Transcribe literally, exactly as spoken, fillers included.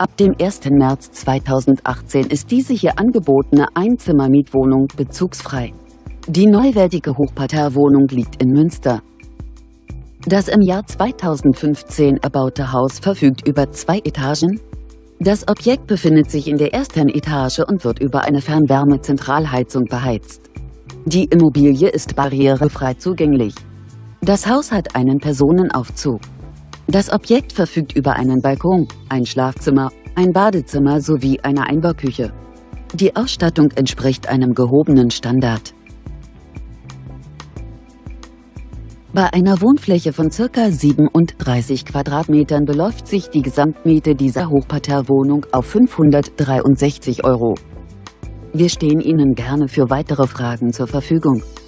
Ab dem ersten März zweitausendachtzehn ist diese hier angebotene Einzimmer-Mietwohnung bezugsfrei. Die neuwertige Hochparterrewohnung liegt in Münster. Das im Jahr zweitausendfünfzehn erbaute Haus verfügt über zwei Etagen. Das Objekt befindet sich in der ersten Etage und wird über eine Fernwärmezentralheizung beheizt. Die Immobilie ist barrierefrei zugänglich. Das Haus hat einen Personenaufzug. Das Objekt verfügt über einen Balkon, ein Schlafzimmer, ein Badezimmer sowie eine Einbauküche. Die Ausstattung entspricht einem gehobenen Standard. Bei einer Wohnfläche von ca. siebenunddreißig Quadratmetern beläuft sich die Gesamtmiete dieser Hochparterrewohnung auf fünfhundertdreiundsechzig Euro. Wir stehen Ihnen gerne für weitere Fragen zur Verfügung.